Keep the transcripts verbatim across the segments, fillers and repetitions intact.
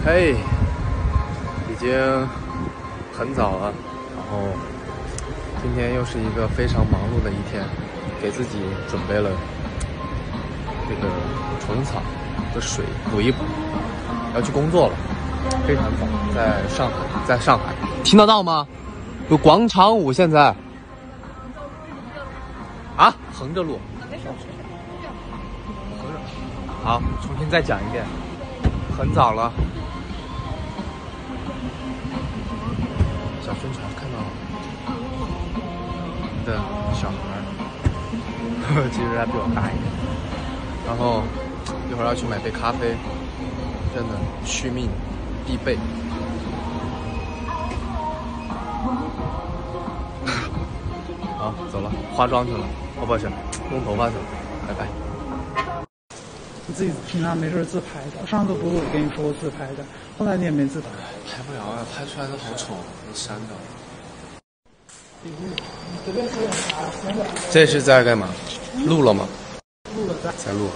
嘿，已经很早了，然后今天又是一个非常忙碌的一天，给自己准备了这个虫草的水补一补，要去工作了，非常早，在上海，在上海，听得到吗？有广场舞现在啊，横着录，好，重新再讲一遍，很早了。小孙潮看到你的小孩，其实还比我大一点。然后一会儿要去买杯咖啡，真的续命必备。好，走了，化妆去了，哦，不是，弄头发去了，拜拜。 你自己平常没事自拍的，上次不是我跟你说我自拍的，后来你也没自拍。 拍不了啊，拍出来都好丑，都删掉了。这是在干嘛？录了吗？ 录了在。 在录。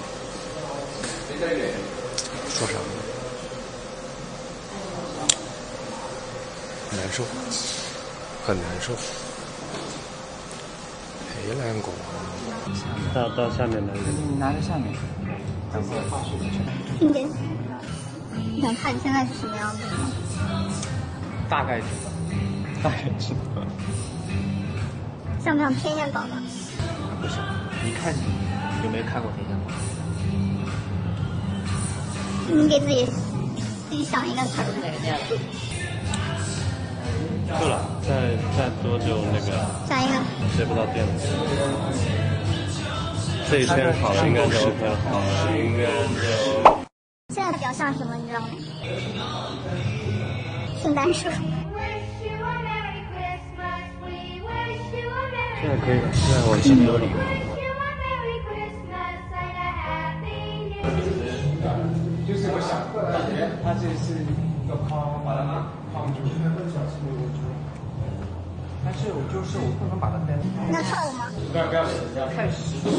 说啥呢？难受，很难受。陪蓝狗。 到到下面来。 你拿着下面，然后听见。你想看你现在是什么样子吗？ 大概知道，大概知道。 像不像天线宝宝？ 不是，一看你有没有看过天线宝宝？ 你给自己自己想一个词儿。 对了，再再多久那个？ 想一个。 接不到电了。这一天好了，应该就 OK 了。好了，应该就。 现在比较像什么，你知道吗？圣诞树。 现在可以了，现在往前没有礼物。 就是我想，它这是一个框，把它框住。但是我就是我不能把它单。 那臭吗？ 不要不要不要太实了。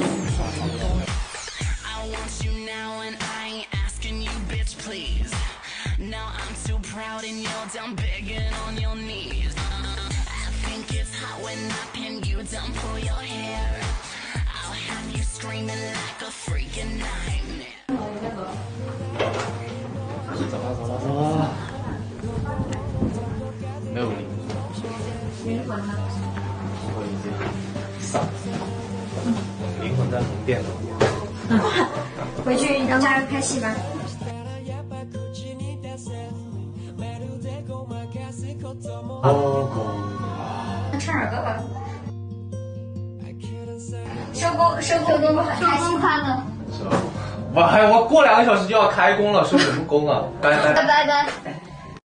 Now I'm too proud and you're down begging on your knees. I think it's hot when I pin you down, pull your hair. I'll have you screaming like a freaking nightmare. 走了走了走了，没有灵魂，灵魂呢？灵魂已经丧，灵魂在龙殿了。 回去加油开戏吧。 吃耳朵吧。收工，收工，收工，很开心快乐。 我还我过两个小时就要开工了，收什么工啊？拜拜拜拜拜。